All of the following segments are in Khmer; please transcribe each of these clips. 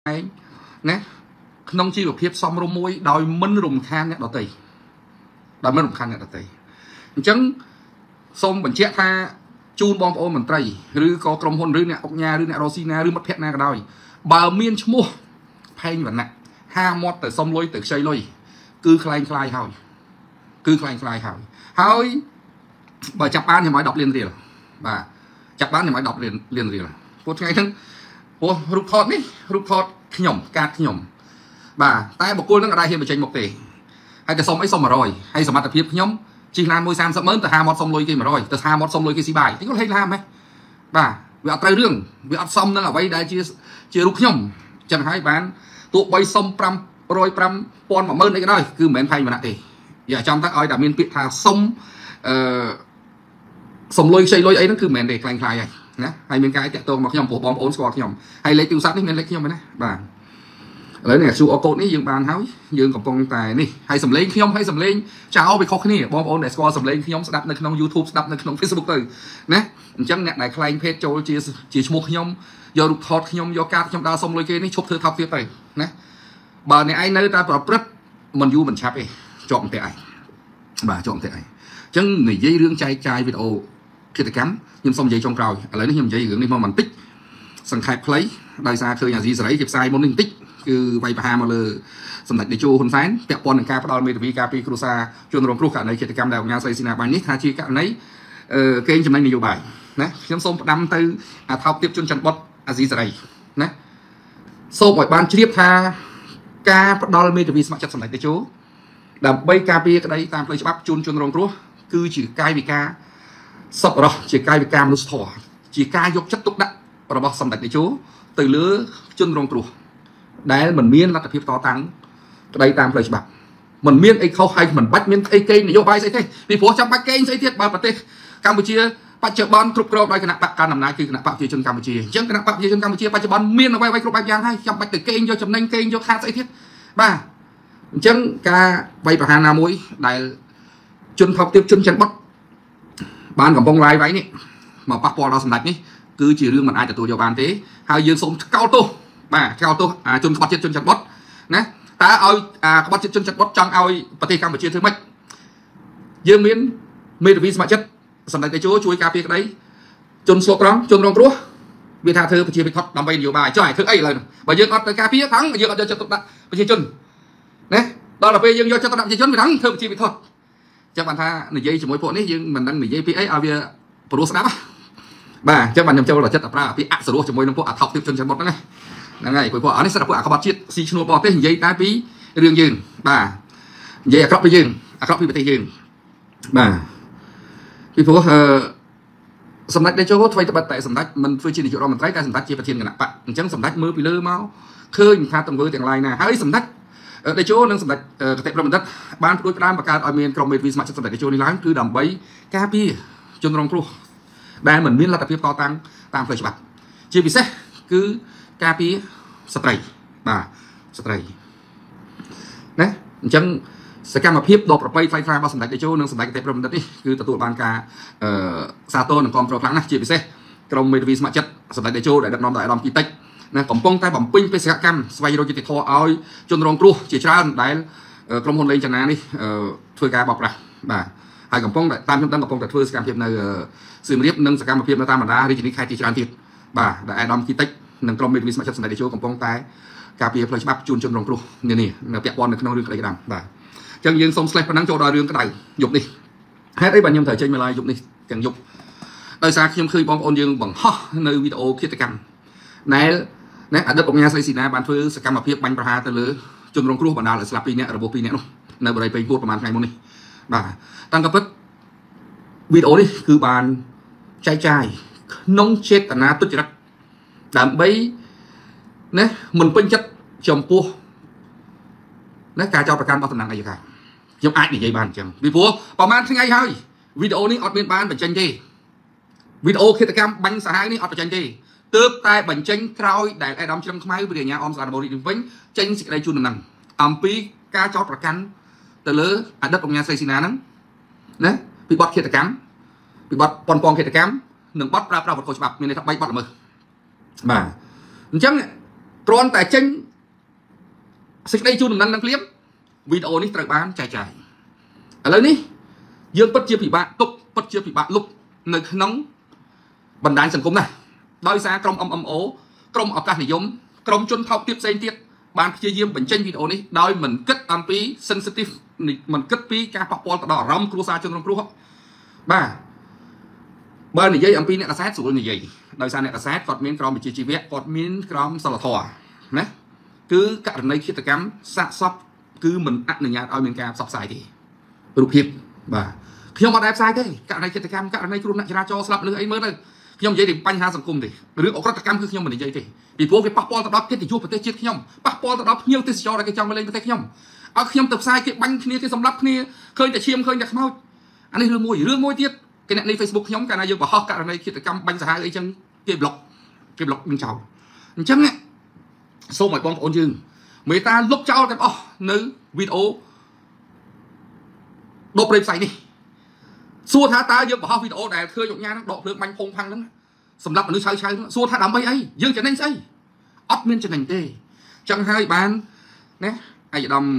nè nông chi của phiếp xong rôm môi đòi mân rùm khan nhạc đó tì đòi mân rùm khan nhạc đó tì chẳng xong mình chết tha chun bom ôm mình tây rư có trong hôn rư nè ốc nhà rư nè rosina rư mất phép nè đòi bà miên mua Pheng Vannak ha mót từ xong lôi từ xây lôi cứ khai hỏi cứ khai hỏi bà chặt bán thì mới đọc liền rồi bà chặt bán thì mới đọc liền rồi một ngày thằng rụt thọt đi rụt thọt nhom cát nhom bà tay một cô nó ở đây hiện bị tranh một tỷ hay cái xong ấy xong mà rồi hay xong mặt tập hiệp nhóm chỉ làm môi sam sắp mớn từ hai mót xong lôi kia mà rồi từ hai mót xong lôi kia xì bài thì có hay làm ấy bà vì trai riêng vì xong nó là vay đại chia rụt nhom chẳng hay bán tụ bay xong pram rồi pram pon mà mơn đấy cái đó cứ mến Pheng Vannak thì giờ trong tác ơi đã miên thà xong xong lôi xây lôi ấy nó cứ mến để khai này nè hay miên cái tẹt tông mà nhom bom ổn squat nhom hay lấy tiêu sát đi miên lấy nhom này bà lấy này su ô cốt ní dương bàn háo dương còn con tài ní hay sầm lên nhom hay sầm lên chàoไป khóc ní bom ổn để squat sầm lên nhom đậpในក្នុង YouTube đậpในក្នុង Facebook ទៅណាអញ្ចឹងអ្នកដែលខ្លែង page ចូលជាឈ្មោះខ្ញុំយករូបថតខ្ញុំយកកាតខ្ញុំដើរសុំលុយគេនេះឈប់ធ្វើថប់ទៀតទៅណាបើអ្នកឯងនៅតែប្រព្រឹត្តមិនយូរមិនឆាប់ទេជាប់តែឯងបាទជាប់តែឯងអញ្ចឹងនិយាយរឿងចែកចាយវីដេអូគិតកម្មខ្ញុំសុំនិយាយចុងក្រោយឥឡូវនេះខ្ញុំនិយាយរឿងនេះមកបន្តិចសង្ខេបខ្លីដោយសារឃើញអាស៊ីសេរីគេផ្សាយមុននេះបន្តិចគឺវាយប្រហារមកលើសម្ដេចតេជោហ៊ុនសែនពាក់ព័ន្ធនឹងការផ្ដាល់មេធាវីការពីគ្រួសារជនរងគ្រោះករណីគិតកម្មដែលអង្គការស្រីស៊ីណាបាញ់នេះថាជាករណីកេងចំណេញនយោបាយណាខ្ញុំសូមផ្ដាំទៅអាថោកទាបជនច័ន្ទបុតអាស៊ីសេរីណាសូមឲ្យបានជ្រាបថាការផ្ដាល់មេធាវីស្ម័គ្រចិត្តសម្ដេចតេជោដើម្បីការពារក្តីតាមផ្លូវច្បាប់ជនរងគ្រោះគឺជាកាយវិការសប្បុរសជាកាយវិការមនុស្សធម៌ជាការយកចិត្តទុកដាក់របស់សម្ដេចតេជោទៅលើជនរងគ្រោះដែលមិនមានលទ្ធភាពតតាំងក្តីតាមផ្លូវច្បាប់មិនមានអីខុសហើយមិនបាច់មានអីកេងនយោបាយស្អីទេពីព្រោះចាំបាច់កេងស្អីទៀតបើប្រទេសកម្ពុជាបច្ចុប្បន្នគ្រប់គ្រងដោយគណៈបកកណ្ដាលអំណាចគឺគណៈបកប្រជាជនកម្ពុជាអញ្ចឹងគណៈបកប្រជាជនកម្ពុជាបច្ចុប្បន្នមានអ្វីៗគ្រប់បែបយ៉ាងហើយចាំបាច់ទៅកេងយកចំណេញកេងយកខាតស្អីទៀតបាទអញ្ចឹងការវាយប្រហារណាមួយដែលជនថោកទាបជនច័ន្ទបុតបានកំពុងឡាយវាយនេះមកប៉ះពាល់ដល់សម្ដេចនេះគឺជារឿងមិនអាចទទួលយកបានទេហើយយើងសូមថ្កោលទោសបាទថ្កោលទោសជនក្បត់ជាតិជនច័ន្ទបុតណាតើឲ្យក្បត់ជាតិជនច័ន្ទបុតចង់ឲ្យប្រទេសកម្ពុជាធ្វើម៉េចយើងមានមេធាវីស្ម័គ្រចិត្តសម្ដេចតេជោជួយការពារក្តីជនស្លូតត្រង់ជនរងគ្រោះវាថាធ្វើប្រជាពិធដើម្បីនយោបាយចុះឲ្យធ្វើអីឥឡូវបើយើងអត់ទៅការពារថងយើងអត់យកចិត្តទុកដាក់ប្រជាជនណាដល់ទៅពេលយើងយកចិត្តទុកដាក់ប្រជាជនវាថងធ្វើប្រជាពិធចឹងបានថានិយាយជាមួយពួកនេះយើងមិនដឹងនិយាយពីអីឲ្យវាព្រោះស្ដាប់បាទចឹងបានខ្ញុំចូលដល់ចិត្តប្រើពាក្យអសរោះជាមួយនឹងពួកអថោកទាបជនច័ន្ទបុតហ្នឹងហើយពួកអនេះស្រាប់ពួកអាក្បត់ជាតិស៊ីឈ្នួលបរទេសនិយាយតែពីរឿងយើងបាទនិយាយអាក្រក់ពីយើងអាក្រក់ពីប្រទេសយើងបាទពីព្រោះសម្ដេចតេជោធ្វើត្បិតតែសម្ដេចមិនធ្វើជានាយករដ្ឋមន្ត្រីតែសម្ដេចជាប្រធានគណៈបកអញ្ចឹងសម្ដេចមើលពីលើមកឃើញថាទង្វើទាំងឡាយណាហើយសម្ដេចតេជោនិងសម្ដេចកតេប្របណ្ឌិតបានព្រួយផ្ដាំបង្កើតឲ្យមានក្រុមមេធាវីស្ម័គ្រចិត្តសម្ដេចតេជោនេះឡើងគឺដើម្បីការពារជនរងគ្រោះដែលមិនមានលទ្ធភាពតតាំងតាមផ្លូវច្បាប់ជាពិសេសគឺការពារស្ត្រីបាទស្ត្រីណាអញ្ចឹងសកម្មភាពដ៏ប្រពៃថ្លៃថ្លារបស់សម្ដេចតេជោនិងសម្ដេចកតេប្របណ្ឌិតនេះគឺទទួលបានការសាទរនិងគាំទ្រខ្លាំងណាស់ជាពិសេសក្រុមមេធាវីស្ម័គ្រចិត្តសម្ដេចតេជោដែលដឹកនាំដោយអាដាមគីតិចណាកំពុងតែបំពេញបេសកកម្មស្វែងរកយុត្តិធម៌ឲ្យជនរងគ្រោះជាច្រើនដែលក្រុមហ៊ុនលេងចនានេះធ្វើការបោកប្រាស់បាទហើយកំពុងតែតាមខ្ញុំដឹងកំពុងតែធ្វើសកម្មភាពនៅសៀមរាបនិងសកម្មភាពនៅតាមបណ្ដារាជធានីខេត្តជាច្រើនទៀតបាទដែលអាដាមគីតិចនិងក្រុមមេធាវីស្ម័គ្រចិត្តសម្ដេចតេជោកំពុងតែការពារផ្លូវច្បាប់ជូនជនរងគ្រោះនានានៅពាក់ព័ន្ធនៅក្នុងរឿងក្តីក្តាមបាទអញ្ចឹងយើងសូមស្លេះប៉ុណ្ណឹងចូលដល់រឿងក្តៅយប់នេះហេតុអីបាទខ្ញុំត្រូវចេញមកឡាយយប់នេះទាំងយប់ដោយសារខ្ញុំឃើញបងប្អូនយើងបង្ហោះនៅវីដេអូឃាតកម្មណែលណាអតីតអង្គការស្រីស៊ីណាបានធ្វើសកម្មភាពបាញ់ប្រហារទៅលើជនរងគ្រោះបណ្ដាលឲ្យស្លាប់2នាក់របួស2នាក់នោះនៅបរិយាពេញពួតប្រហែលថ្ងៃមុននេះបាទតាំងពីពិតវីដេអូនេះគឺបានចែកចាយក្នុងចេតនាទុច្ចរិតដើម្បីណាមិនពេញចិត្តចំពោះណាការចោទប្រកាន់របស់តំណាងអัยការខ្ញុំអាចនិយាយបានអញ្ចឹងពីព្រោះប្រហែលថ្ងៃហើយវីដេអូនេះអត់មានបានបញ្ចេញទេវីដេអូឃាតកម្មបាញ់សាហាវនេះអត់បញ្ចេញទេទើបតែបញ្ចេញក្រោយដែលអាដាមជ្រឹមខ្មៅវិញ្ញាអមសារបូរីវិញចេញសេចក្តីជូនដំណឹងអំពីការចោទប្រកាន់ទៅលើអតីតអង្គការស្រីស៊ីណាហ្នឹងណាពីបទឃាតកម្មពីបទប៉ុនប៉ងឃាតកម្មនិងបទប្រើប្រាស់វត្ថុច្បាប់មានន័យថា3បទល្មើសបាទអញ្ចឹងគ្រាន់តែចេញសេចក្តីជូនដំណឹងនឹងភ្លាមវីដេអូនេះត្រូវបានចែកចាយឥឡូវនេះយើងពិតជាពិបាកទប់ពិតជាពិបាកលុបនៅក្នុងបណ្ដាញសង្គមណាស់ដោយសារក្រុម MMO ក្រុមឱកាសនិយមក្រុមជនថោកទាបផ្សេងទៀតបានព្យាយាមបញ្ចេញវីដេអូនេះដោយមិនគិតអំពី sensitive មិនគិតពីការប៉ះពាល់ទៅដល់អារម្មណ៍គ្រួសារជនរងគ្រោះបាទបើនិយាយអំពីអ្នកកសែតស្រួលនិយាយដោយសារអ្នកកសែតគាត់មានក្រមវិជ្ជាជីវៈគាត់មានក្រមសីលធម៌ណាគឺករណីឃាតកម្មសាកសពគឺមិនអនុញ្ញាតឲ្យមានការផ្សព្វផ្សាយទេរូបភាពបាទខ្ញុំអត់ដែរផ្សាយទេករណីឃាតកម្មករណីគ្រោះថ្នាក់ចរាចរណ៍ស្លាប់លើអីមើលទៅខ្ញុំនិយាយពីបញ្ហាសង្គមទេរឿងអក្រិតកម្មគឺខ្ញុំមិននិយាយទេពីព្រោះវាប៉ះពាល់ទៅដល់កិត្តិយសប្រទេសជាតិខ្ញុំប៉ះពាល់ទៅដល់ភ្ញៀវទេសចរដែលគេចង់មកលេងប្រទេសខ្ញុំឲ្យខ្ញុំទៅផ្សាយគេបាញ់គ្នាគេសម្លាប់គ្នាឃើញតែឈាមឃើញតែខ្មោចអានេះរឿងមួយទៀតគេអ្នកនេះ Facebook ខ្ញុំកាលណាយើងបង្ហោះករណីឃាតកម្មបាញ់សាហាវអីចឹងគេប្លុកនឹងចោលអញ្ចឹងសូមឲ្យបងប្អូនយើងមេត្តាលុបចោលទាំងអស់នៅវីដេអូដកព្រៃផ្សៃនេះសួរថាតើយើងបង្ហោះវីដេអូដែលឃើញអង្គញាហ្នឹងដកភ្លើងបាញ់ផុងផាំងហ្នឹងសម្រាប់មនុស្សឆៅសួរថាដើម្បីអីយើងចំណេញស្អីអត់មានចំណេញទេអញ្ចឹងហើយបានណាឯកឧត្តម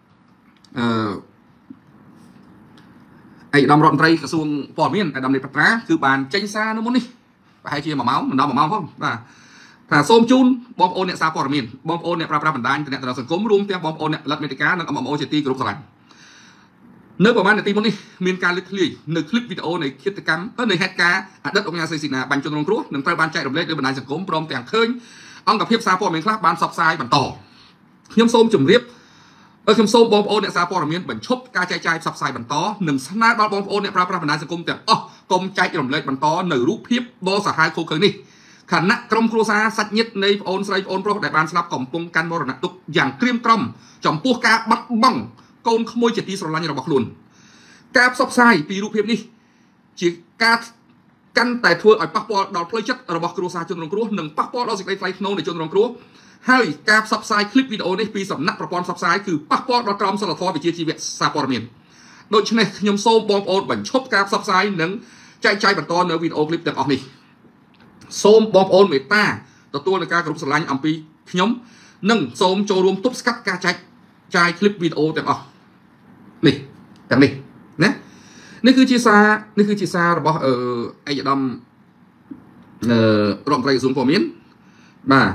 រដ្ឋមន្ត្រីក្រសួងព័ត៌មានឯកឧត្តមនៃបត្រាគឺបានចេញសារនៅមុននេះប្រហែលជា1ម៉ោងមិនដល់1ម៉ោងផងបាទថាសូមជូនបងប្អូនអ្នកសារព័ត៌មានបងប្អូនអ្នកប្រើប្រាស់បណ្ដាញទំនាក់ទំនងសង្គមរួមទាំងបងប្អូនអ្នកផលិតមាតិកានិង MMO ជាទីគោរពស្រឡាញ់នៅប្រហែលនាទីមុននេះមានការលេចធ្លាយនៅคลิปវីដេអូនៃឃាតកម្មនៃហេតុការណ៍អតីតអង្គការសេស៊ីណាបាញ់ជនរងគ្រោះនឹងត្រូវបានចែករំលែកលើបណ្ដាញសង្គមព្រមទាំងឃើញអង្គភាពសារព័ត៌មានខ្លះបានផ្សព្វផ្សាយបន្តខ្ញុំសូមជម្រាបខ្ញុំសូមបងប្អូនអ្នកសារព័ត៌មានបញ្ឈប់ការចែកចាយផ្សព្វផ្សាយបន្តនិងស្នើដល់បងប្អូនអ្នកប្រើប្រាស់បណ្ដាញសង្គមទាំងអស់កុំចែករំលែកបន្តនៅរូបភាពដ៏សាហាវឃោឃៅនេះខណៈក្រុមគ្រួសារសាច់ញាតិនៃប្អូនស្រីប្អូនប្រុសដែលបានស្លាប់កំពុងកាន់មរណទុក្ខយ៉ាងក្រៀមក្រំចំពោះការបាត់បង់កូនក្មួយជាទីស្រឡាញ់របស់ខ្លួនការផ្សព្វផ្សាយពីរូបភាពនេះជាការកាន់តែធ្វើឲ្យប៉ះពាល់ដល់ផ្លូវចិត្តរបស់គ្រួសារជនរងគ្រោះនិងប៉ះពាល់ដល់សេចក្តីថ្លៃថ្នូរនៃជនរងគ្រោះហើយការផ្សព្វផ្សាយคลิปវីដេអូនេះពីសំណាក់ប្រព័ន្ធផ្សព្វផ្សាយគឺប៉ះពាល់ដល់ក្រមសីលធម៌វិជ្ជាជីវៈសារព័ត៌មានដូច្នេះខ្ញុំសូមបងប្អូនបញ្ឈប់ការផ្សព្វផ្សាយនិងចែកចាយបន្តនៅវីដេអូคลิปទាំងអស់នេះសូមបងប្អូនមេត្តាទទួលនឹងការគោរពស្រឡាញ់អំពីខ្ញុំនិងសូមចូលរួមទប់ស្កាត់ការចែកចាយคลิปវីដេអូទាំងអស់នេះទាំងនេះណានេះគឺជាសាររបស់ឯកឧត្តមរដ្ឋមន្ត្រីក្រសួងព័ត៌មានបាទ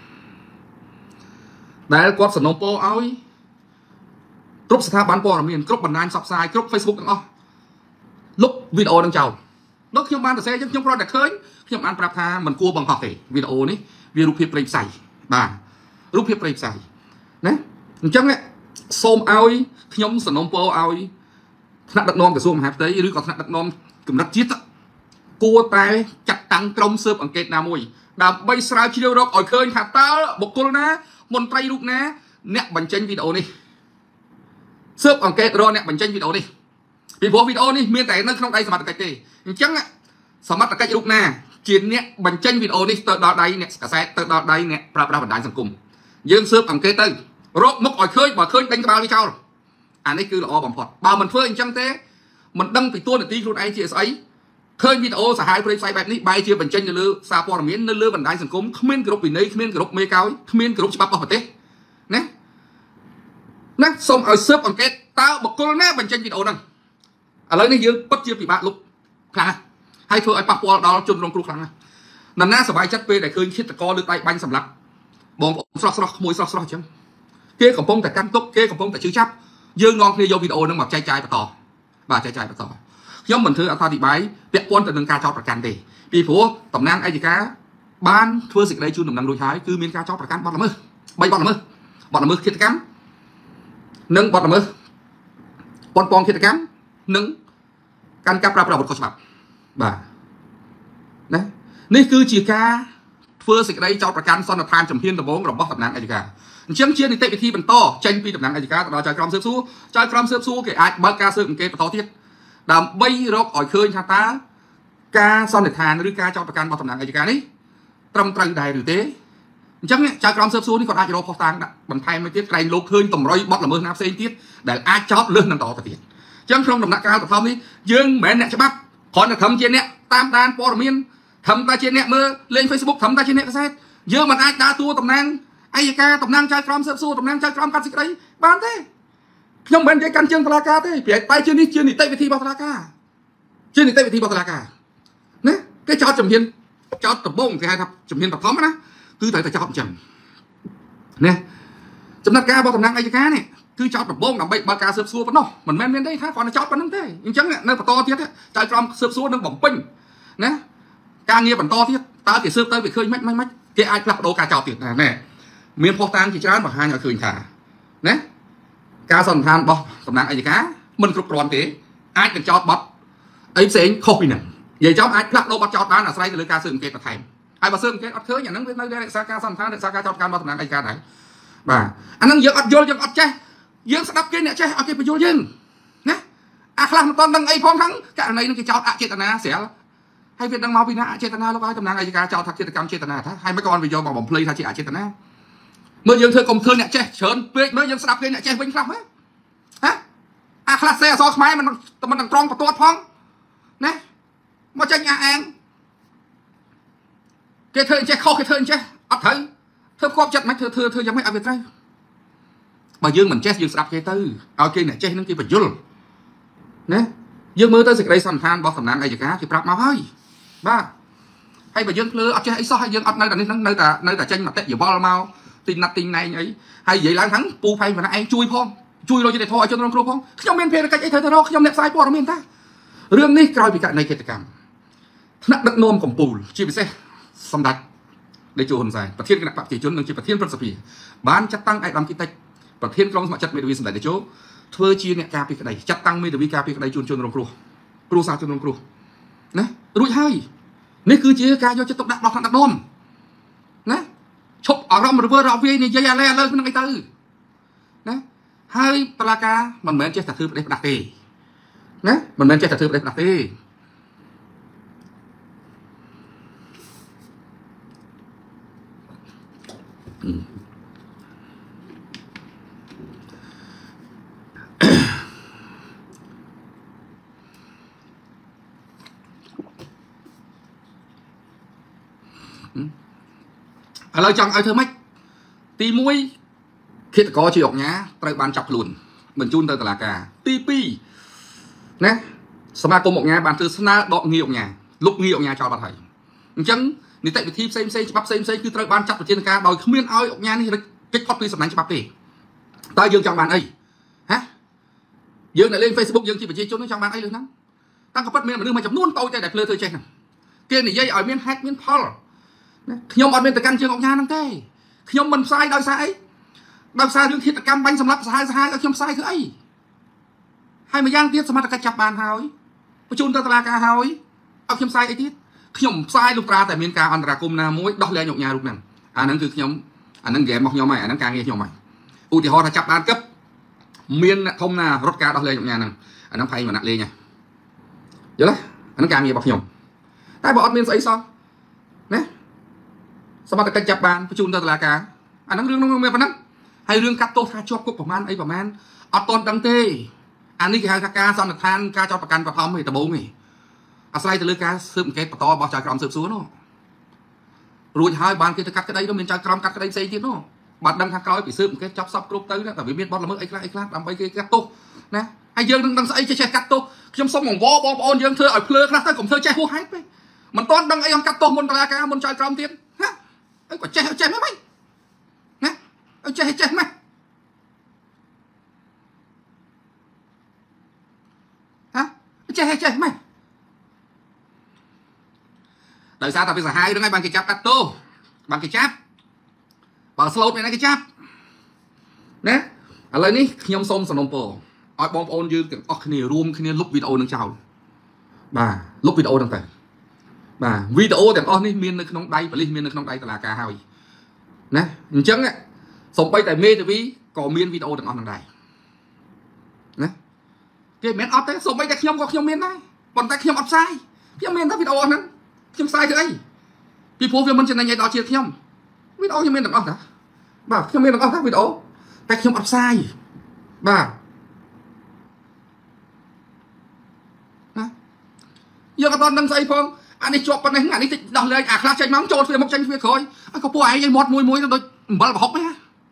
ដែលគាត់សំណូមពរឲ្យគ្រប់ស្ថាប័នព័ត៌មានគ្រប់បណ្ដាញផ្សព្វផ្សាយគ្រប់ Facebook ទាំងអស់លុបវីដេអូនឹងចោលដល់ខ្ញុំបានសរសេរខ្ញុំគ្រាន់តែឃើញខ្ញុំបានប្រាប់ថាមិនគួរបង្ហោះទេវីដេអូនេះវារូបភាពព្រៃផ្សៃបាទរូបភាពព្រៃផ្សៃណាអញ្ចឹងសូមឲ្យខ្ញុំសំណូមពរឲ្យថ្នាក់ដឹកនាំក្រសួងមហាផ្ទៃឬក៏ថ្នាក់ដឹកនាំកម្រិតជាតិគួរតែចាត់តាំងក្រុមស៊ើបអង្កេតណាមួយដើម្បីស្រាវជ្រាវរកឲ្យឃើញថាតើបុគ្គលណាមន្ត្រីរូបណាអ្នកបញ្ចេញវីដេអូនេះស៊ើបអង្កេតរកអ្នកបញ្ចេញវីដេអូនេះពីព្រោះវីដេអូនេះមានតែនៅក្នុងដៃសមត្ថកិច្ចទេអញ្ចឹងសមត្ថកិច្ចរូបណាជាអ្នកបញ្ចេញវីដេអូនេះទៅដល់ដៃអ្នកកាសែតទៅដល់ដៃអ្នកប្រើប្រាស់បណ្ដាញសង្គមយើងស៊ើបអង្កេតទៅរកមុខឲ្យឃើញបើឃើញដេញក្បាលវាចោលអានេះគឺល្អបំផុតបើមិនធ្វើអញ្ចឹងទេមិនដឹងពីទួលនីតិខ្លួនឯងជាស្អីឃើញវីដេអូសាហាវព្រៃផ្សៃបែបនេះបែរជាបញ្ចេញនៅលើសារព័ត៌មាននៅលើបណ្ដាញសង្គមគ្មានគោរពវិន័យគ្មានគោរពមេកោយគ្មានគោរពច្បាប់របស់ប្រទេសណាសូមឲ្យស៊ើបអង្កេតតើបុគ្គលណាបញ្ចេញវីដេអូហ្នឹងឥឡូវនេះយើងពិតជាពិបាកលុបខ្លាំងហើយធ្វើឲ្យប៉ះពាល់ដល់ជនរងគ្រោះខ្លាំងណាស់នរណាសប្បាយចិត្តពេលដែលឃើញឃាតករលើដៃបាញ់សម្លាប់បងប្អូនស្រស់ក្មួយស្រស់អញ្ចឹងគេកំពុងតែកាន់ទុកគេកំពុងតែជឿចាប់យើងនាំគ្នាយកវីដេអូហ្នឹងមកចែកចាយបន្តបាទចែកចាយបន្តខ្ញុំមិនធ្វើអត្ថាធិប្បាយពាក់ព័ន្ធទៅនឹងការចោទប្រកាន់ទេពីព្រោះតំណាងអัยការបានធ្វើសេចក្តីជូនដំណឹងរួចហើយគឺមានការចោទប្រកាន់បទល្មើស3បទល្មើសឃាតកម្មនិងបទល្មើសប៉ុនប៉ងឃាតកម្មនិងការកាប់ប្រើប្រាស់អាវុធខុសច្បាប់បាទណានេះគឺជាការធ្វើសេចក្តីចោទប្រកាន់សន្និដ្ឋានជំហានដំបូងរបស់តំណាងអัยការអញ្ចឹងជានីតិវិធីបន្តចេញពីតំណាងអัยការទៅដល់ចៅក្រមស៊ើបសួរចៅក្រមស៊ើបសួរគេអាចបើកការស៊ើបអង្កេតបន្តទៀតដើម្បីរកឲ្យឃើញថាតើការសន្និដ្ឋានឬការចោទប្រកាន់របស់តំណាងអัยការនេះត្រឹមត្រូវដែរឬទេអញ្ចឹងចៅក្រមស៊ើបសួរនេះគាត់អាចរកផុសតាងដាក់បន្ថែមមួយទៀតក្រែងលោកឃើញតម្រុយបទល្មើសណាផ្សេងទៀតដែលអាចចោទលើសនឹងតទៅទៀតអញ្ចឹងក្នុងដំណាក់កាលបឋមនេះយើងមិនមែនអ្នកច្បាប់គ្រាន់តែខំជាអ្នកតាមដានព័ត៌មានខំតែជាអ្នកមើលលេង Facebook ខំតែជាអ្នកកសែតយើងមិនអាចដើរតួតំណាង ai ca tổng năng trai crom sập xua tổng năng trai crom cắt xịt đấy bán thế không bên cái căn chương tala ca thế phải tay chưa đi tay về thi bao tala ca chưa đi tay về thi bao tala ca nè cái cho chấm hiên cho tập bông thì hai thập chấm hiên tập thóm á cứ tới cho họ chấm nè chấm năng ca bao tổng năng ai ca này cứ cho tập bông làm bệnh ba ca sập xua vẫn đâu mình men đây còn là cho vẫn thế nhưng chẳng nơi to thiết á trai crom sập xua nó bỏng pin nè ca nghe vẫn to thiết ta chỉ sớm tới bị khơi mách cái ai lặp đồ cả chào tiền nè miền Phò Tang chỉ chán mà hai nhà khơi thả nè ca sần than bò tầm nặng ai cá mình cục tròn thế ai cần cho bật ấy sẽ không bị nè vậy cháu ai lặp đồ bật cho ta là sai từ ca sừng kẹt thành ai bà sừng kẹt khơi nhà nắng bên đây xa ca sần than để xa ca cho ca bò tầm nặng ai ca này bà anh đang dựng vô dựng che dựng đắp kia nè che ở kia phải vô dựng nè làm toàn đang ai phong thắng cả này nó cái cháu chết na sẽ hay việc đang mau vì nã chết na lúc ai tầm nặng ai ca cho thật chết cam chết na hay mấy con vì do bảo bỏng play thay chị chết na mới dương thưa công thương nhẹ che chớn mới dương sập kia nhẹ che vinh lắm á hả class xe so máy mình đang tròn vào tuột phong nè mà tranh nhà anh cái thưa che kho cái thưa che ấp thấy thưa khoác chặt mấy thưa giống mấy ở việt đây mà dương mình che dương sập kia tư ở kia nhẹ che nó kia phải vô nè dương mưa tới dịch đây sẵn than bao tầm nặng này cá thì bạc máu hơi ba hay mà dương lừa ấp che ấy sao hay dương ấp nơi ta tranh mà tết giờ bao mau tin này ấy hay vậy là thắng pu phay mà nó anh chui phong chui rồi cho để thôi cho nó không không men phê là cái thời đó không đẹp sai bỏ nó men ta riêng ní coi bị cạn này kẹt cảm nặng đất nômของปูchi bị xeสำดักได้จูหนใส่ประเทศขณะปฏิจุนหนึ่งจีประเทศพระสปีบ้านจัดตั้งไอ้ลำกิตประเทศกรองสมัครจัดเมดวีสำดักได้โจ้เธอจีเนี่ยกาปีกระไดจัดตั้งเมดวีกาปีกระไดจุนรงครูสาวจุนรงครูนะรู้ให้นี่คือจีกายจะตกดักดอกทางดักนมนะชกออกรำมือเราเวียนี่ยาแล่เลยมันไงตื้อนะให้ตลากามันเหมือนเจ้าถือได้ประเทศนะมันเหมือนเจ้าถือได้ประเทศlời chồng ai thơ mách tí mũi khi có chị học nhá tại bàn chọc lùn mình chun tới là cả tí pi nè sma cô một nhà bàn từ sna đọ nghi học nhà lúc nghi học nhà cho bà thầy chẳng ní tại vì thi xem bắp xem cứ tới bàn chọc ở trên ca đòi không miên ai học nhà này cái copy sầm đánh cho bắp đi ta dương trong bàn ấy hả dương lại lên Facebook dương chỉ phải chia chốn trong bàn ấy luôn lắm tăng có bắt miên mà đưa mà chấm luôn tôi chạy đẹp lơ thôi trên này kia này dây ở miên hát miên Paulខ្ញុំអត់មានតកាន់ជើងអុកញ៉ាហ្នឹងទេខ្ញុំមិនផ្សាយដោយសារអីដោយសាររឿងធិតកម្មបាញ់សម្រាប់សាហាវឲ្យខ្ញុំផ្សាយគឺអីហើយម្យ៉ាងទៀតសមត្ថកិច្ចចាប់បានហើយបញ្ជូនទៅតុលាការហើយឲ្យខ្ញុំផ្សាយអីទៀតខ្ញុំផ្សាយលុះត្រាតែមានការអន្តរាគមន៍ណាមួយដោះលែងអុកញ៉ារូបហ្នឹងអាហ្នឹងគឺខ្ញុំអាហ្នឹងហ្គេមរបស់ខ្ញុំហើយអាហ្នឹងការងារខ្ញុំហើយឧទាហរណ៍ថាចាប់បានគឹបមានអ្នកធំណារត់ការដោះលែងអុកញ៉ាហ្នឹងអាហ្នឹងផៃមកណាក់លេងហ៎យល់ទេអាហ្នឹងការងាររបស់ខ្ញុំតែបើអត់មានស្អីសោះណាសមត្ថកិច្ចចាប់បានបញ្ជូនទៅតុលាការអាហ្នឹងរឿងនោះមានប៉ុណ្ណឹងហើយរឿងកាត់ទោសថាជាប់គុកប្រមាណអីប្រមាណអត់តន់ដឹងទេអានេះគេហៅថាការសន្និដ្ឋានការចោទប្រកាន់បឋមឯដំបូងឯងអាស្រ័យទៅលើការស៊ើបអង្កេតបន្តរបស់ចៅក្រមស៊ើបសួរនោះរួចហើយបានគេទៅកាត់ក្តីនោះមានចៅក្រមកាត់ក្តីផ្សេងទៀតនោះបាត់ដឹងថាក្រោយពីស៊ើបអង្កេតចាប់សពគ្រប់ទៅតែវាមានបទល្មើសអីខ្លះដើម្បីគេកាត់ទោសណាហើយយើងនឹងដឹងស្អីចេះកាត់ទោសខ្ញុំសុំអង្វរបងប្អូនយើងធ្វើឲ្យភ្លើខ្លះទៅកុំធ្វើចេះហួសហេតុពេកមិនតន់ដឹងអីអង្គកាត់ទោសមុនតុលាការមុនចៅក្រមទៀតណាអីក៏ចេះមិនណាអីចេះមិនហ៎ចេះមិនដោយសារតែវាសាហាវហ្នឹងហើយបានគេចាប់កាត់ទោសបានគេចាប់បើស្លូតមានគេចាប់ណាឥឡូវនេះខ្ញុំសូមសំណូមពរឲ្យបងប្អូនយើងទាំងអស់គ្នារួមគ្នាលុបវីដេអូនឹងចោលបាទលុបវីដេអូហ្នឹងទៅបាទវីដេអូទាំងអស់នេះមាននៅក្នុងដៃប៉ូលីសមាននៅក្នុងដៃតុលាការហើយណាអញ្ចឹងសូម្បីតែមេធាវីក៏មានវីដេអូទាំងអស់ហ្នឹងដែរណាគេមិនអត់ទេសូម្បីតែខ្ញុំក៏ខ្ញុំមានដែរប៉ុន្តែខ្ញុំអត់ផ្សាយខ្ញុំមានតែវីដេអូហ្នឹងខ្ញុំផ្សាយធ្វើអីពីព្រោះវាមិនចំណេញឲ្យដល់ជាតិខ្ញុំវីដេអូខ្ញុំមានទាំងអស់តាបាទខ្ញុំមានទាំងអស់តាវីដេអូតែខ្ញុំអត់ផ្សាយបាទណាយើងអត់ដឹងស្អីផងអានេះជាប់ប៉ុណ្ណេះអានេះតិចដោះលែងអាខ្លះចេញមកចូលទ្វារមុខចេញទ្វារក្រោយហើយក៏ពួកឯងមាត់មួយទៅដូច bật học ấy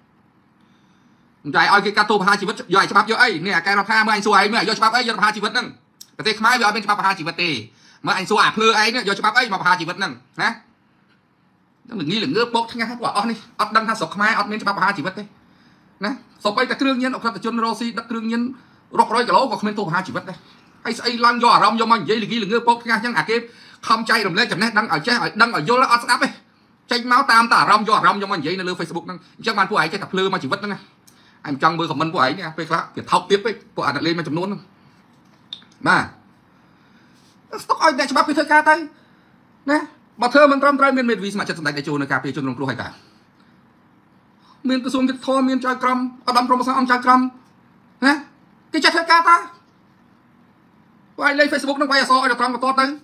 chạy oi cái cắt tô hai chỉ vật giỏi cho bắp vô ấy nè cái nó tha mà anh xuôi mới vô cho bắp ấy vô hai chỉ vật nâng cái thế khmai vô bên cho bắp hai chỉ vật tì mà anh xuôi phơi ấy nữa vô cho bắp ấy mà hai chỉ vật nâng nè đừng nghĩ là ngứa bốc nghe hát quả on đi ấp đăng tha sọc khmai ấp bên cho bắp hai chỉ vật đấy nè sọc ấy ta kêu nhiên ấp ta chôn rosi ta kêu nhiên rọc roi cái lỗ của bên tô hai chỉ vật đây hay xây lăng do rong do mình vậy là nghĩ là ngứa bốc nghe chẳng cái không chay đồng lên chậm nè đăng ở vô là ấp đắp ấy tranh máu tam tả rong do mình vậy là lưu Facebook nâng chắc bạn của ấy cái tập lư mà chỉ vật nè anh trong bữa comment của ấy nha về khác việc thọc tiếp ấy của anh lên mà chấm nón mà stock ai để cho bác thơ ca tay nè bà thơ mình trăm trai miền miền vì mà chất đại chôn cà phê chôn lồng cua hay cả miền cái xuống cái thô miền trai crom ở đâm trong ông trai crom nè cái chất thơ ca ta quay lên Facebook nó quay so ở trong to tới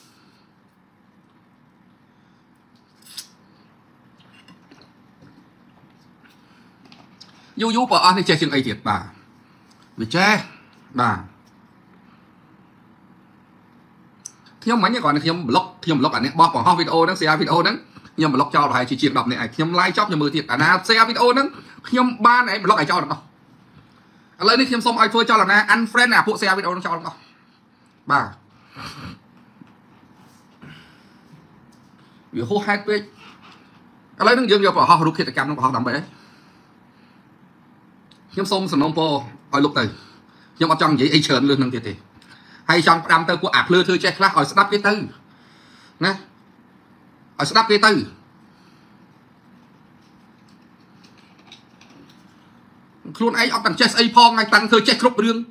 ยูbỏ ăn thì chơi chừng ấy thiệt bà vì chơi bàខ្ញុំមិញគាត់ខ្ញុំ block អានេះបោះបង្ហោះវីដេអូហ្នឹង share វីដេអូហ្នឹងខ្ញុំ block ចោលហើយជាជាង10នាក់ខ្ញុំ live ចប់ខ្ញុំមើលទៀតអាណា share វីដេអូហ្នឹងខ្ញុំបានឯង block ឲ្យចោលទាំងអស់ឥឡូវនេះខ្ញុំសូមឲ្យធ្វើចោលអាណា unfriend អាពួក share វីដេអូហ្នឹងចោលទាំងអស់បាទវាហួសហេតុពេកឥឡូវហ្នឹងយើងយកបង្ហោះរូបឃាតកម្មហ្នឹងបង្ហោះដើម្បីអីខ្ញុំសូមសំណូមពរឲ្យលុបទៅខ្ញុំអត់ចង់និយាយអីច្រើនលឿនហ្នឹងទៀតទេហើយចង់ផ្ដាំទៅពួកអាភ្លឺធ្វើចេះខ្លះឲ្យស្ដាប់គេទៅណាឲ្យស្ដាប់គេទៅខ្លួនឯងអត់ទាំងចេះស្អីផងហើយតាំងធ្វើចេះគ្រប់រឿង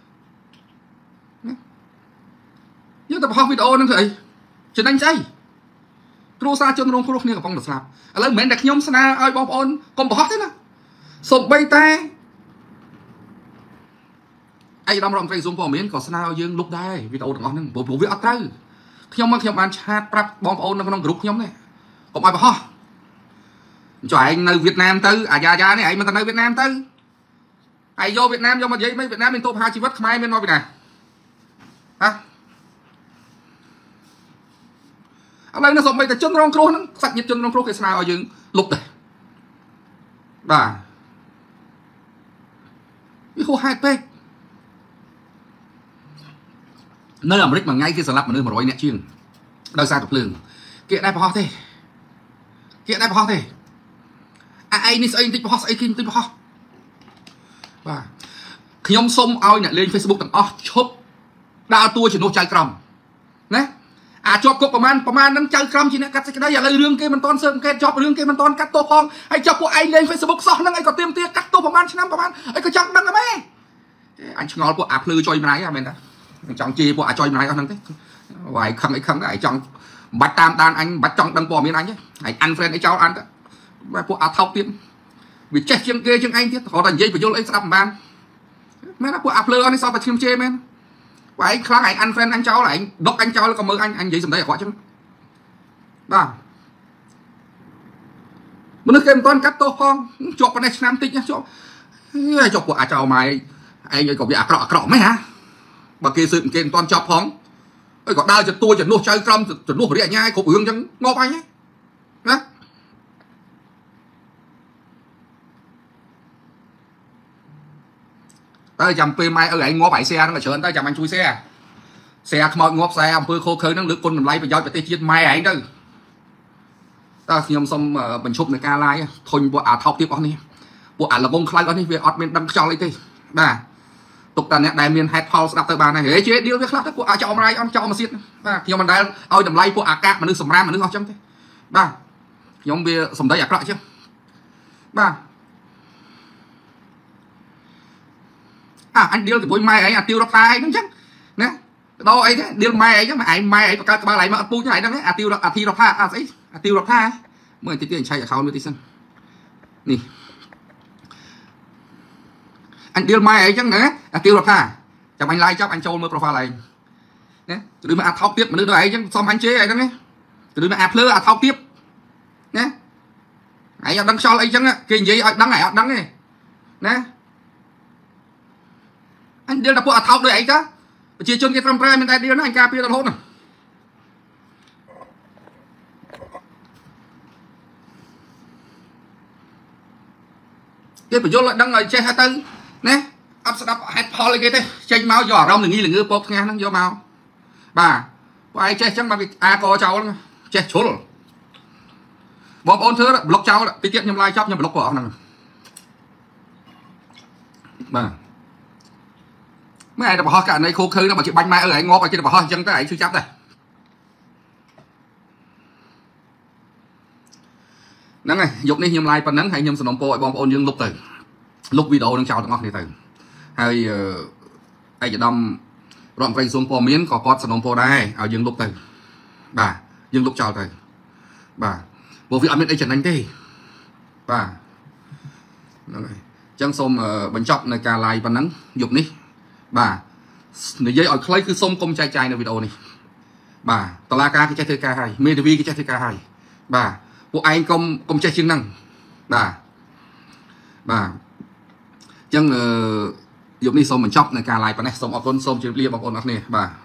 យើងទៅបង្ហោះវីដេអូហ្នឹងធ្វើអីចំណេញស្អីគ្រូសាជនរងគ្រោះគ្នាកំពុងតែស្លាប់ឥឡូវមិនមែនតែខ្ញុំស្នើឲ្យបងប្អូនកុំបង្ហោះទេណាសូម្បីតែឯកឧត្តមរដ្ឋមន្ត្រីក្រសួងព័ត៌មានក៏ស្នើឲ្យយើងលុបដែរវីដេអូទាំងអស់ហ្នឹងព្រោះវាអត់ត្រូវខ្ញុំបានឆាតប្រាប់បងប្អូននៅក្នុងក្រុមខ្ញុំនេះកុំឲ្យបង្ហោះចុះឯងនៅវៀតណាមទៅអាយ៉ានេះឯងមិនទៅនៅវៀតណាមទៅឯងយកវៀតណាមយកមកនិយាយមិនវៀតណាមមានទោសប្រហារជីវិតខ្មែរមានមកពីណាហ៎ឥឡូវនេះសូម្បីតែជនរងគ្រោះហ្នឹងសាច់ញាតិជនរងគ្រោះគេស្នើឲ្យយើងលុបដែរបាទវាហួសហេតុពេកនៅអាមេរិកមួយថ្ងៃគេសម្លាប់មនុស្ស100នាក់ជាងដោយសារទឹកភ្លើងគេដែរបង្ហោះទេអាឯងនេះស្អីបន្តិចបង្ហោះស្អីគេបន្តិចបង្ហោះបាទខ្ញុំសុំឲ្យអ្នកលេង Facebook ទាំងអស់ឈប់ដើរតួជំនួសចៅក្រមណាអាចប់គុកប្រមាណហ្នឹងចៅក្រមជាអ្នកកាត់សេចក្តីឥឡូវរឿងគេមិនទាន់ស៊ើបអង្កេតជាប់រឿងគេមិនទាន់កាត់ទោសផងហើយចាប់ពួកឯងលេង Facebook សោះហ្នឹងឯងក៏ទៀមទាកាត់ទោសប្រមាណឆ្នាំប្រមាណអីក៏ចង់ដឹងដែរអញឆ្ងល់ពួកអាភ្លឺចុយម្ដាយហ៎មែនតាចង់ជេរពួកអាចុយម្ដាយអស់ហ្នឹងទេវាយខឹងអីខឹងដែរចង់បាច់តាមដានអញបាច់ចង់ដឹងព័ត៌មានអញទេហើយ unfriend អីចោលអញទៅពួកអាថោកទៀតវាចេះជាងគេជាងឯងទៀតគាត់តែនិយាយបញ្យល់អីស្ដាប់មិនបានមែនណាពួកអាភ្លឺអស់នេះសោះតែខ្ញុំជេរមែនបើឯងខ្លាំងឯង unfriend អញចោលឯងដុកអញចោលក៏មើលអញនិយាយសម្ដីអាក្រក់ចឹងបាទមនុស្សគេមិនទាន់កាត់ទោសផងជាប់ប៉ុណ្ណេះឆ្នាំតិចណាជាប់ពួកអាចោលម៉ែឯងក៏វាអាក្រក់មែនហ៎បើគេស៊ើបគេមិនទាន់ចប់ផងអីក៏ដើរទៅតួជំនួសចៅក្រមជំនួសរាជអាជ្ញាគ្រប់រឿងចឹងងប់អញណាតើចាំពេលម៉ែឪឯងងាប់ឯងshareហ្នឹងច្រើនតើចាំអញជួយshare ខ្មោចងាប់ខ្សែអំពើខូខើហ្នឹងលើកគុណតម្លៃប្រយោជន៍ប្រទេសជាតិម៉ែឯងទៅតើខ្ញុំសូមបញ្ឈប់នៃការ live ធុញពួកអាថោកទៀតអស់នេះពួកអាល្ងងខ្លោចអស់នេះវាអត់មានដឹងខ្យល់អីទេបាទទុកតាអ្នកដែលមានហេតុផលស្ដាប់ទៅបានហើយហេជេឌីលវាខ្លះទៅពួកអាចអមរាយអន់ចោលមកទៀតបាទខ្ញុំមិនដែលឲ្យតម្លៃពួកអាកាសមនុស្សសម្រាមមនុស្សអស់ចឹងទេបាទខ្ញុំវាសម្ដីអាក្រក់ចឹងបាទអញឌីលជាមួយម៉ែឯងអាទាវរដ្ឋាឯងហ្នឹងចឹងណាដោអីទេឌីលម៉ែឯងចឹងម៉ែឯងបង្កើតក្បាលឯងមកអត់ពូជហ្នឹងឯងអាទាវរដ្ឋាស្អីអាទាវរដ្ឋាមើលតិចទៀតអញឆែក account មួយតិចសិននេះអញឌីលម៉ែអីចឹងណាអាទាវរដ្ឋាចាំអញ live ចប់អញចូលមើល profile ឯងណាឬមកអាថោកទៀតមនុស្សដូចឯងចឹងសុំអញជេរឯហ្នឹងណាឬមកអាភ្លឺអាថោកទៀតណាឯងអត់ដឹងខ្យល់អីចឹងគេនិយាយឲ្យដឹងឯងអត់ដឹងទេណាអញឌីលតែពួកអាថោកដូចឯងចាប្រជាជនគេត្រឹមត្រូវមានតែឌីលហ្នឹងអញការពាររហូតណាគេបញ្យល់ឲ្យដឹងឲ្យចេះទៅណាអត់ស្ដាប់ហេតុផលអីគេទេចេញមកយកអារម្មណ៍ល្ងីល្ងើពកថ្ងាសហ្នឹងយកមកបាទបើឯងចេះចឹងមកអាកចោលចេះជ្រុលបងប្អូនធ្វើប្លុកចោលតិចទៀតខ្ញុំឡាយចប់ខ្ញុំប្លុកបងហ្នឹងបាទម៉ែតែបរោះករណីខូខើទៅបើជាបាញ់ម៉ែឯងងាប់ឲ្យគេទៅបរោះអញ្ចឹងទៅឯងឈឺចាប់ដែរហ្នឹងហើយយកនេះខ្ញុំឡាយប៉ុណ្ណឹងហើយខ្ញុំសំណូមពរឲ្យបងប្អូនយើងលុបទៅលុបវីដេអូនឹងចោលទាំងអស់គ្នាទៅហើយឯកឧត្តមរដ្ឋមន្ត្រីក្រសួងព័ត៌មានក៏គាត់សំណូមពរដែរឲ្យយើងលុបទៅបាទយើងលុបចោលទៅបាទព្រោះវាអត់មានអីចំណេញទេបាទហ្នឹងហើយអញ្ចឹងសូមបញ្ចប់នៅការ live ប៉ុណ្ណឹងយប់នេះបាទនិយាយឲ្យខ្លីគឺសូមកុំចែកចាយនៅវីដេអូនេះបាទតឡាការគេចេះធ្វើការហើយមេធាវីគេចេះធ្វើការហើយបាទពួកឯងកុំចេះជាងហ្នឹងបាទអញ្ចឹងយប់នេះសូមបញ្ចប់នៅការ live ប៉ុណ្ណេះសូមអរគុណសូមជម្រាបលាបងប្អូនអរគ្នាបាទ